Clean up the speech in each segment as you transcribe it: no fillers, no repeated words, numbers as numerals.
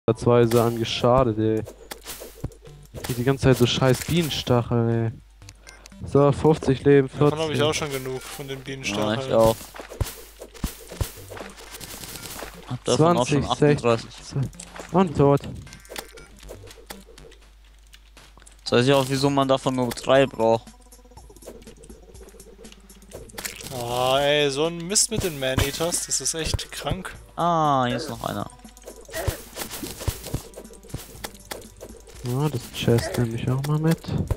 Ansatzweise an geschadet, ey. Ich krieg die ganze Zeit so scheiß Bienenstachel, ey. So, 50 Leben, Davon habe ich 40. auch schon genug, von den Ja, Bienenstacheln. ich auch. Hab davon auch schon 20, 38. 60. Und tot. Jetzt weiß ich auch, wieso man davon nur 3 braucht. Ah, ey, so ein Mist mit den Man-Eaters, das ist echt krank. Ah, hier ist noch einer. Ja, das Chest nehme ich auch mal mit.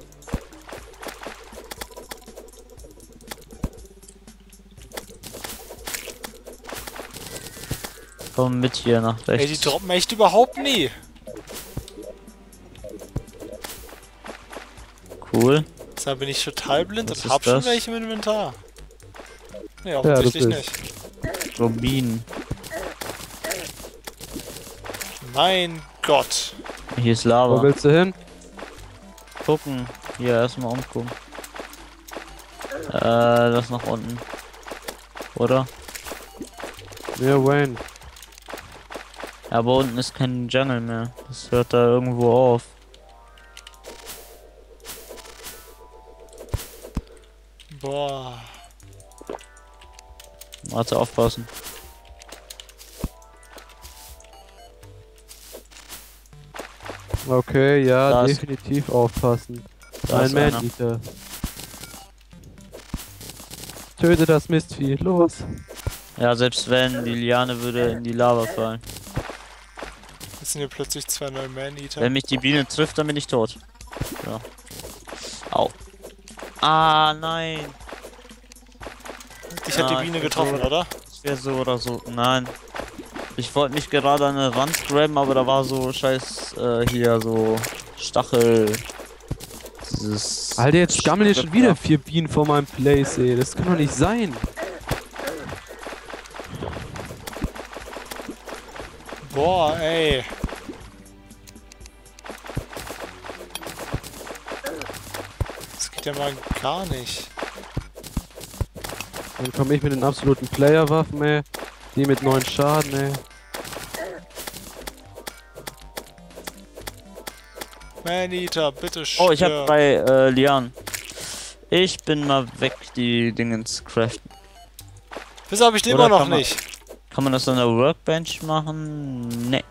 Komm mit hier nach Ey, die rechts. droppen echt überhaupt nie. Cool. Deshalb bin ich total blind Was und ist hab schon das? welche im Inventar. Nee, das offensichtlich ist- nicht. Rubin. Mein Gott. Hier ist Wo Lava. willst du hin? Gucken. Hier erstmal umgucken. Das nach unten. Oder? Ja, Wayne. Ja, aber unten ist kein Jungle mehr. Das hört da irgendwo auf. Boah. Warte, aufpassen. Okay, ja, Da ist- definitiv aufpassen. Da Ein ist einer. Man-Eater. Töte das Mistvieh, los. Ja, selbst wenn, die Liane würde in die Lava fallen. Jetzt sind hier plötzlich zwei neue Man-Eater. Wenn mich die Biene trifft, dann bin ich tot. Ja. Au. Ah, nein. Dich hat die Ah, Biene ich getroffen, bin oder? Ich wäre so oder so. Nein. Ich wollte mich gerade an eine Wand grabben, aber da war so scheiß, hier so Stachel. Dieses. Alter, jetzt gammeln hier schon wieder 4 Bienen vor meinem Place, ey. Das kann doch nicht sein. Boah, ey. Das geht ja mal gar nicht. Dann komme ich mit den absoluten Player-Waffen, ey. Die mit 9 Schaden, ey. Man-Eater, bitte Oh, ich hab stirb. 3 Lianen. Ich bin mal weg, die Dingens craften. Wieso hab ich den Oder immer noch kann man- nicht? Kann man das an der Workbench machen? Nee.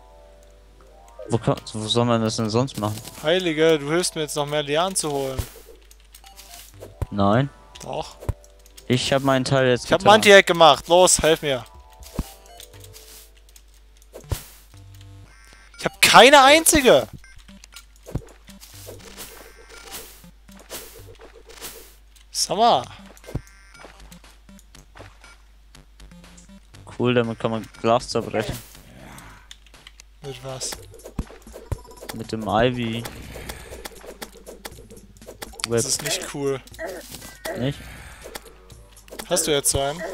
Wo soll man das denn sonst machen? Heilige, du hilfst mir jetzt noch mehr Lianen zu holen. Nein. Doch. Ich habe meinen Teil jetzt Ich hab getan. Anti-Hack gemacht. Los, helf mir. Ich hab keine einzige. Sag mal. Cool, damit kann man Glas zerbrechen. Mit was? Mit dem Ivy. Web Das ist nicht cool. nicht? Hast du jetzt so einen?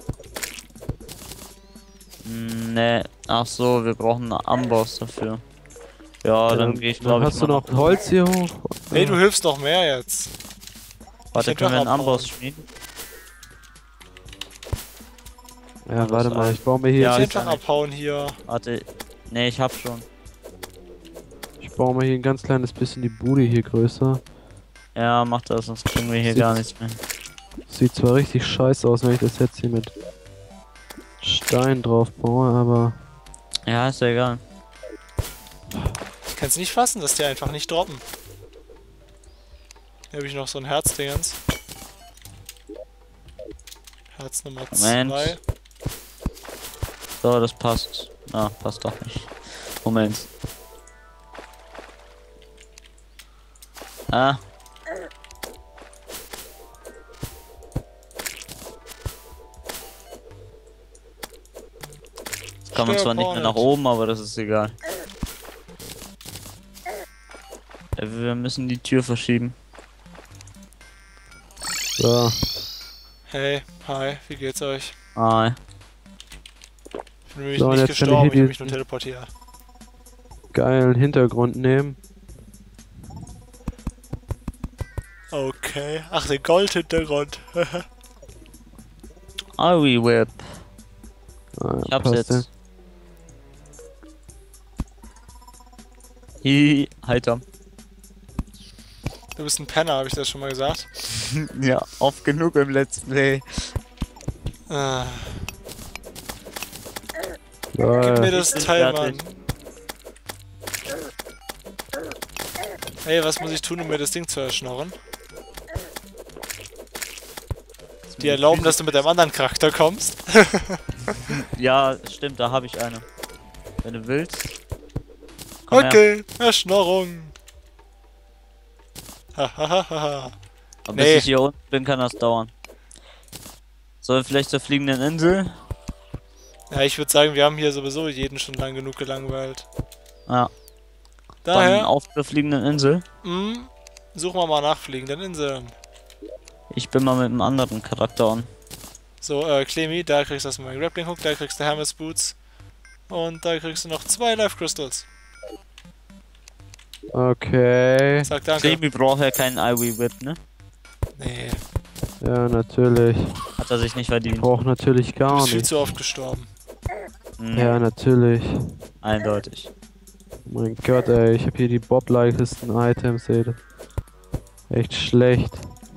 Nee. Ach so, wir brauchen einen Amboss dafür. Ja, dann gehe ich glaube ich Hast du mal noch Holz hier hoch? Nee, du hilfst noch mehr jetzt. Warte, ich können wir hätte einen abbauen. Amboss schmieden? Ja, warte mal, ich baue mir hier, Ja, Ich ist einfach abhauen hier. Warte. Nee, ich hab schon. ich baue mir hier ein ganz kleines bisschen die Bude hier größer. Ja, mach das, sonst kriegen wir hier Sieht- gar nichts mehr. Sieht zwar richtig scheiße aus, wenn ich das jetzt hier mit Stein drauf baue, aber Ja, ist ja egal. Ich kann's nicht fassen, dass die einfach nicht droppen. Hier habe ich noch so ein Herzdingens. Herz Nummer Moment. 2. So, das passt. Ah, passt doch nicht. Moment. Ah. Jetzt kann man zwar nicht mehr nach oben, aber das ist egal. Wir müssen die Tür verschieben. so. Hey, hi, wie geht's euch? Ah, Ich bin nämlich So, und nicht jetzt kann ich gestorben, hier ich hab mich diesen- nur teleportiert. Geilen Hintergrund nehmen. Okay. Ach, den Goldhintergrund. Ivy Web. Ah, Ich hab's passt jetzt. Hi, heiter. Du bist ein Penner, habe ich das schon mal gesagt? Ja, oft genug im Let's Play. Gib mir Geil. das bin Teil, fertig. Mann. Hey, was muss ich tun, um mir das Ding zu erschnorren? Die erlauben, dass du mit deinem anderen Charakter kommst? Ja, stimmt, da habe ich eine. Wenn du willst. Komm her. Okay, Erschnorrung. Hahaha. Aber Nee. bis ich hier unten bin, kann das dauern. Sollen wir vielleicht zur fliegenden Insel? Ja, ich würde sagen, wir haben hier sowieso jeden schon lang genug gelangweilt. Ja, dann Daher, auf zur fliegenden Insel. suchen wir mal nach fliegenden Inseln. Ich bin mal mit einem anderen Charakter an. So, Clemi, da kriegst du erstmal einen Grappling Hook, da kriegst du Hermes Boots. Und da kriegst du noch 2 Life Crystals. Okay. Sag danke. Sebi braucht ja keinen Ivy Whip, ne? Nee, Ja, natürlich. Hat er sich nicht verdient. Braucht natürlich du gar bist viel nicht. zu oft gestorben. Ja, natürlich. Eindeutig. Mein Gott, ey. Ich habe hier die Bob-leichtesten Items, ey. Echt schlecht.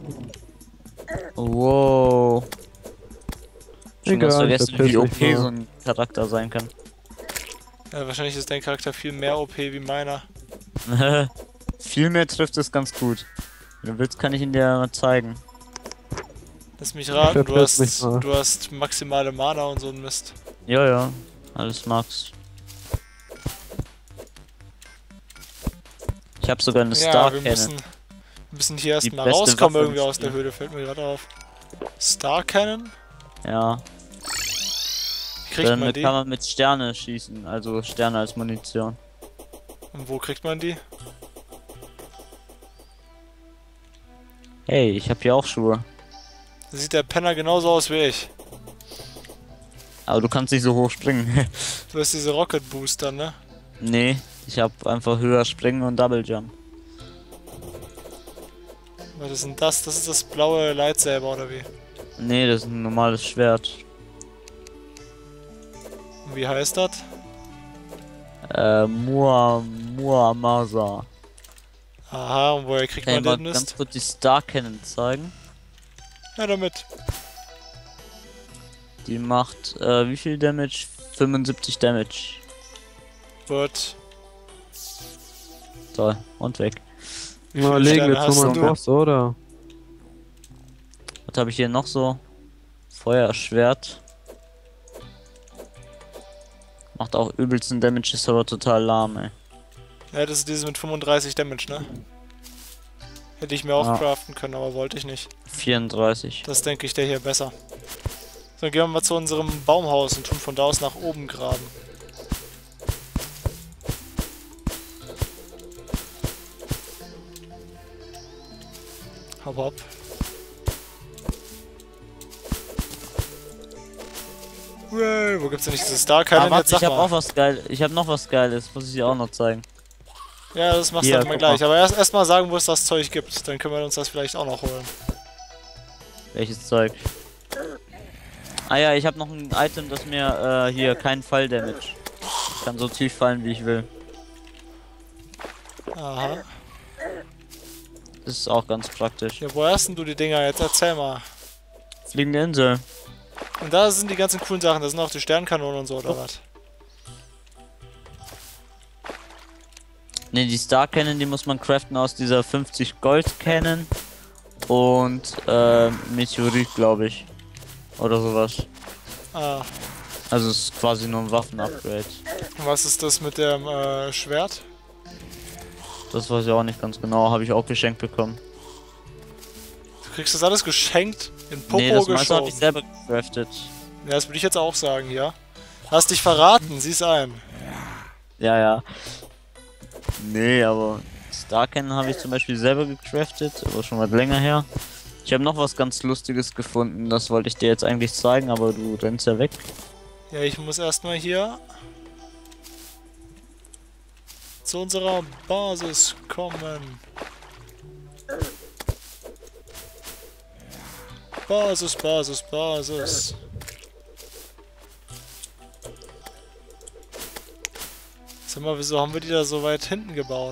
Wow. Schon Egal, hast ich vergessen, wie verpiss OP mich mal. so ein Charakter sein kann. Ja, wahrscheinlich ist dein Charakter viel mehr OP wie meiner. Viel mehr trifft es ganz gut. Wenn du willst, kann ich ihn dir mal zeigen. Lass mich raten, verpiss mich mal. du hast maximale Mana und so ein Mist. Ja, ja. Alles Max. Ich habe sogar eine Star wir Cannon. müssen hier Die erstmal beste rauskommen Waffe irgendwie im aus der Spiel. Höhle, fällt mir gerade auf. Star Cannon? Ja. Wie kriegt Dann man die? kann man mit Sterne schießen, also Sterne als Munition. Und wo kriegt man die? Hey, ich habe hier auch Schuhe. Da sieht der Penner genauso aus wie ich. Aber du kannst nicht so hoch springen. Du hast diese Rocket Booster, ne? Nee, ich habe einfach höher springen und Double Jump. Was ist denn das? Das ist das blaue Lightsaber oder wie? Nee, das ist ein normales Schwert. Und wie heißt das? Muamasa. Aha, und woher kriegt Kann ich man mal den ganz Mist? kurz die Star Cannon zeigen? Ja, damit. Die macht, wie viel Damage? 75 Damage. Gut. Toll, und weg. Wie Na, viele legen Sterne wir jetzt hast nochmal du? einen Boss, oder? Was habe ich hier noch so? Feuerschwert. Macht auch übelsten Damage, ist aber total lahm, ey. Ja, das ist dieses mit 35 Damage, ne? Hätte ich mir auch Ja. craften können, aber wollte ich nicht. 34. Das denke ich der hier besser. So, dann gehen wir mal zu unserem Baumhaus und tun von da aus nach oben graben. Hopp, hopp. Wow, wo gibt's denn nicht diese Star Cannon? Ah, warte, Jetzt sag ich habe mal. auch was geil. Ich habe noch was Geiles, muss ich dir auch noch zeigen. Ja, das machst du Hier, dann mal guck gleich. mal. Aber erst mal sagen, wo es das Zeug gibt. Dann können wir uns das vielleicht auch noch holen. Welches Zeug? Ah ja, ich habe noch ein Item, das mir hier keinen Fall-Damage. Ich kann so tief fallen, wie ich will. Aha. Das ist auch ganz praktisch. Ja, wo hast denn du die Dinger jetzt? Erzähl mal. Fliegende Insel. Und da sind die ganzen coolen Sachen. Da sind auch die Sternkanonen und so, oder was? Ne, die Star Cannon, die muss man craften aus dieser 50 Gold Cannon und Meteorit, glaube ich. Oder sowas. Ah. Also es ist quasi nur ein Waffen-Upgrade. Und was ist das mit dem Schwert? Das weiß ich auch nicht ganz genau, habe ich auch geschenkt bekommen. Du kriegst das alles geschenkt? In Popo Nee, das meiste habe geschoben? ich selber gecraftet. Ja, das würde ich jetzt auch sagen, ja. Hast dich verraten, sieh's ein. Ja, ja. Nee, aber Star Cannon habe ich zum Beispiel selber gecraftet, aber schon was länger her. Ich habe noch was ganz Lustiges gefunden, das wollte ich dir jetzt eigentlich zeigen, aber du rennst ja weg. Ja, ich muss erstmal hier zu unserer Basis kommen. Basis, Basis, Basis. Sag mal, wieso haben wir die da so weit hinten gebaut?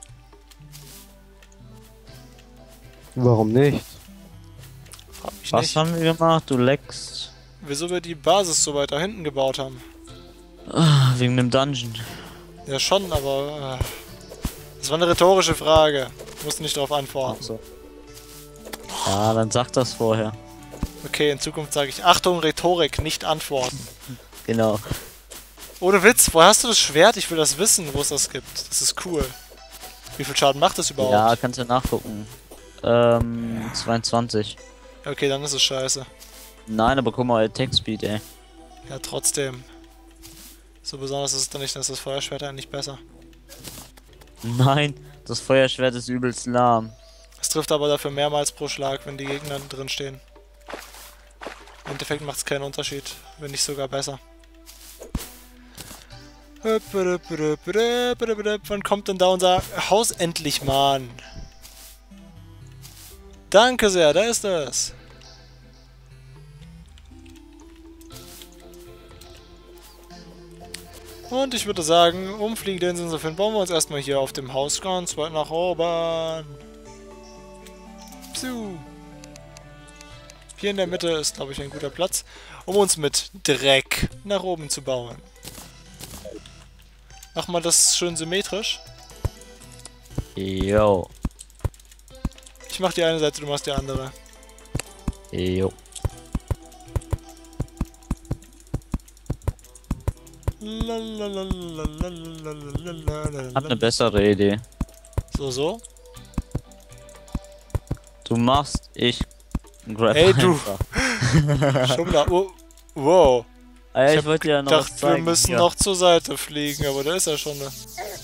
Warum nicht? Frag mich Was nicht. haben wir gemacht? Du leckst. Wieso wir die Basis so weit da hinten gebaut haben. Ah, wegen dem Dungeon. Ja schon, aber... das war eine rhetorische Frage. Musst nicht darauf antworten. So. Ja, dann sag das vorher. Okay, in Zukunft sage ich, Achtung, Rhetorik, nicht antworten. Genau. Ohne Witz, woher hast du das Schwert? Ich will das wissen, wo es das gibt. Das ist cool. Wie viel Schaden macht das überhaupt? Ja, kannst du nachgucken. 22. Okay, dann ist es scheiße. Nein, aber guck mal, Attack Speed, ey. Ja, trotzdem. So besonders ist es dann nicht, dann ist das Feuerschwert eigentlich besser. Nein, das Feuerschwert ist übelst lahm. Es trifft aber dafür mehrmals pro Schlag, wenn die Gegner drin stehen. Im Endeffekt macht es keinen Unterschied, wenn nicht sogar besser. Wann kommt denn da unser Haus endlich, Mann? Danke sehr, da ist es. Und ich würde sagen, umfliegen den insofern bauen wir uns erstmal hier auf dem Haus ganz weit nach oben. Psiu. Hier in der Mitte ist, glaube ich, ein guter Platz, um uns mit Dreck nach oben zu bauen. Mach mal das schön symmetrisch. Jo. Ich mach die eine Seite, du machst die andere. Jo. Hab eine bessere Idee. So. Du machst, ich grab Ey, du. einfach. Schummler. Oh, wow. Ich wollte ja noch was dachte, wir zeigen. müssen hier. noch zur Seite fliegen, aber da ist ja schon eine.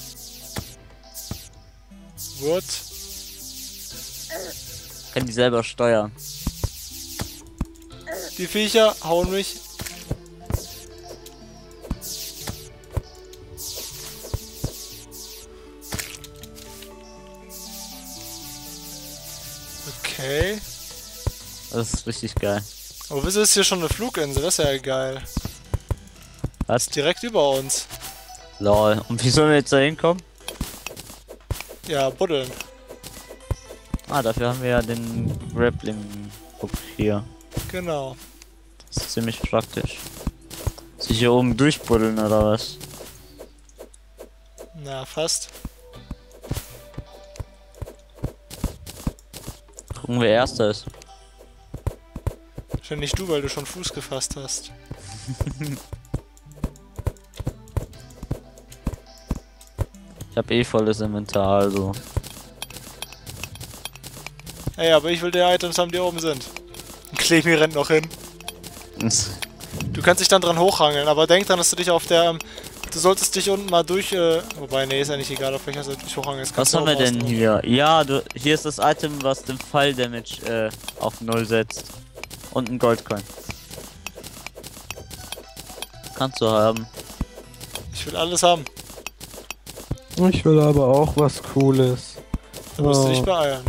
What? Kann die selber steuern. Die Viecher hauen mich. Okay. Das ist richtig geil. Aber wieso ist hier schon eine Fluginsel? Das ist ja geil. Was? Direkt über uns. Lol. Und wie sollen wir jetzt da hinkommen? Ja, buddeln. Ah, dafür haben wir ja den Grappling-Hook hier. Genau. Das ist ziemlich praktisch. Sich hier oben durchbuddeln oder was? Na, fast. Gucken, wer erster ist. Wahrscheinlich du, weil du schon Fuß gefasst hast. Ich habe eh volles Inventar, also. Ey, aber ich will die Items haben, die oben sind. Und Clemi rennt noch hin. Du kannst dich dann dran hochhangeln, aber denk dran, dass du dich auf der... Du solltest dich unten mal durch... wobei, nee, ist ja nicht egal, auf welcher Seite du dich hochhangelst. Was haben wir denn hier? Ja, hier ist das Item, was den Fall-Damage auf 0 setzt. Und ein Goldcoin. Kannst du haben. Ich will alles haben. Ich will aber auch was Cooles. Da musst du dich Oh. beeilen.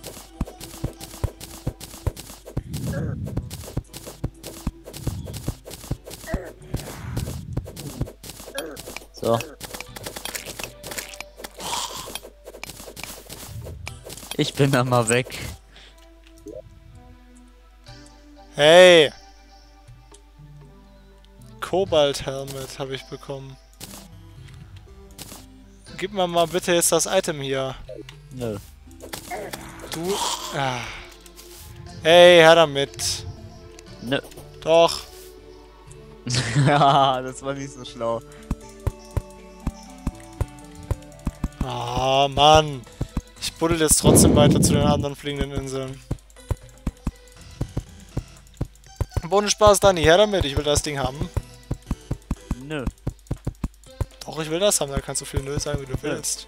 So. Ich bin da mal weg. Hey! Kobalt-Helmet habe ich bekommen. Gib mir mal bitte jetzt das Item hier. Nö. Du... Ah. Hey, her damit. Nö. Doch. Ja, das war nicht so schlau. Ah, Mann. Ich buddel jetzt trotzdem weiter zu den anderen fliegenden Inseln. Ohne Spaß, Dani, her damit. Ich will das Ding haben. Nö. Doch, ich will das haben. Da kannst du viel Nö sagen, wie du willst.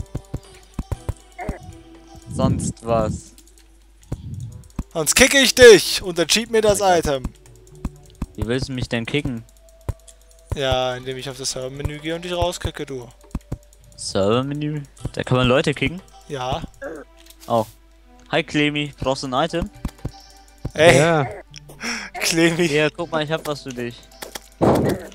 Sonst was. Sonst kicke ich dich und dann cheat mir das Item. Wie willst du mich denn kicken? Ja, indem ich auf das Server-Menü gehe und dich rauskicke, du. Server-Menü? Da kann man Leute kicken? Ja. Oh. Hi Clemi, brauchst du ein Item? Ey, Ja, Clemi. Ja, guck mal, ich hab was für dich.